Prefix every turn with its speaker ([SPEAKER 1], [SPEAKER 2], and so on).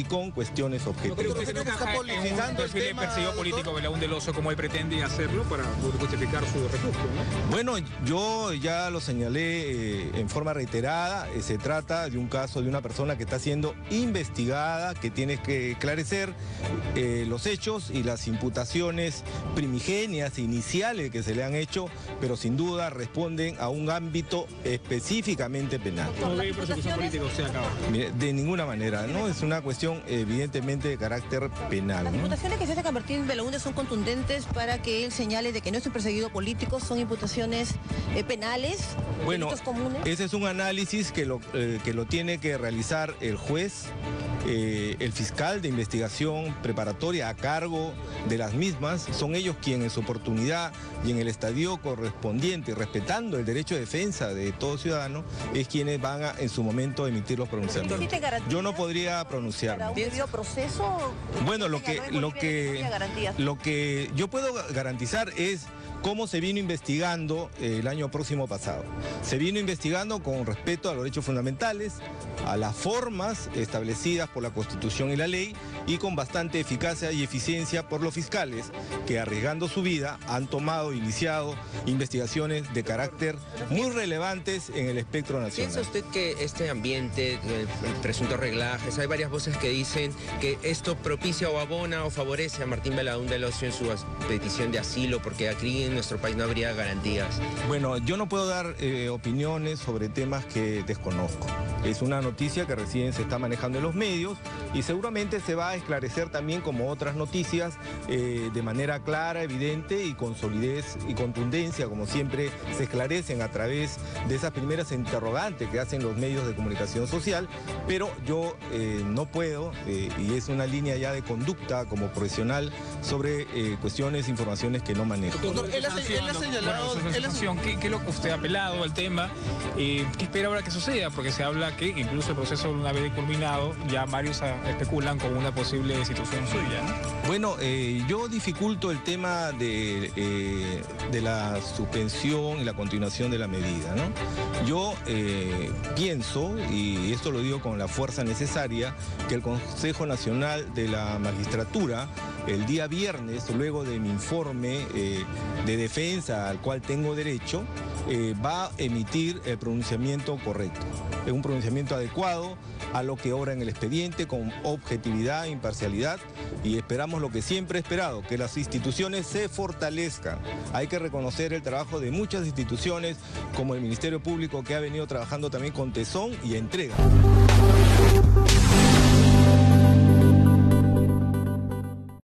[SPEAKER 1] con cuestiones objetivas.
[SPEAKER 2] ¿Pero usted está politizando el tema perseguido político Belaúnde del Oso como él pretende hacerlo para justificar su refugio, ¿no?
[SPEAKER 1] Bueno, yo ya lo señalé en forma reiterada, se trata de un caso de una persona que está siendo investigada, que tiene que esclarecer los hechos y las imputaciones primigenias e iniciales que se le han hecho, pero sin duda responden a un ámbito específicamente penal.
[SPEAKER 2] ¿No ve persecución política usted acá?
[SPEAKER 1] De ninguna manera, ¿no? Es una cuestión evidentemente de carácter penal,
[SPEAKER 3] Las
[SPEAKER 1] ¿no?
[SPEAKER 3] imputaciones que se hace a Martín Belaúnde son contundentes para que él señale de que no es un perseguido político, son imputaciones penales,
[SPEAKER 1] Bueno,
[SPEAKER 3] delitos comunes.
[SPEAKER 1] ese es un análisis que lo tiene que realizar el juez, el fiscal de investigación preparatoria a cargo de las mismas. Son ellos quienes en su oportunidad y en el estadio correspondiente, respetando el derecho de defensa de todo ciudadano, es quienes van a en su momento emitir los pronunciamientos.
[SPEAKER 3] ¿Existe garantía
[SPEAKER 1] Yo no podría
[SPEAKER 3] para
[SPEAKER 1] pronunciarme.
[SPEAKER 3] un debido proceso?
[SPEAKER 1] Bueno, lo que yo puedo garantizar es cómo se vino investigando el año próximo pasado. Se vino investigando con respeto a los derechos fundamentales, a las formas establecidas por la Constitución y la ley, y con bastante eficacia y eficiencia por los fiscales, que arriesgando su vida han iniciado investigaciones de carácter muy relevantes en el espectro nacional.
[SPEAKER 4] ¿Piensa usted que este ambiente, presuntos reglajes, hay varias voces que dicen que esto propicia o abona o favorece a Martín Belaúnde del Oso en su petición de asilo, porque aquí en nuestro país no habría garantías?
[SPEAKER 1] Bueno, yo no puedo dar opiniones sobre temas que desconozco. Es una noticia que recién se está manejando en los medios y seguramente se va a esclarecer también como otras noticias de manera clara, evidente y con solidez y contundencia, como siempre se esclarecen a través de esas primeras interrogantes que hacen los medios de comunicación social, pero yo no puedo, y es una línea ya de conducta como profesional, sobre cuestiones, informaciones que no manejo.
[SPEAKER 2] Doctor, él ha señalado... ¿Qué es lo que usted ha apelado al tema? ¿Qué espera ahora que suceda? Porque se habla que incluso el proceso una vez culminado, ya varios especulan con una posible situación suya, ¿no?
[SPEAKER 1] Bueno, yo dificulto el tema de la suspensión y la continuación de la medida, ¿no? Yo pienso, y esto lo digo con la fuerza necesaria, que el Consejo Nacional de la Magistratura, el día viernes, luego de mi informe de defensa al cual tengo derecho, va a emitir el pronunciamiento correcto. Es un pronunciamiento adecuado a lo que obra en el expediente, con objetividad, imparcialidad, y esperamos lo que siempre he esperado, que las instituciones se fortalezcan. Hay que reconocer el trabajo de muchas instituciones, como el Ministerio Público, que ha venido trabajando también con tesón y entrega.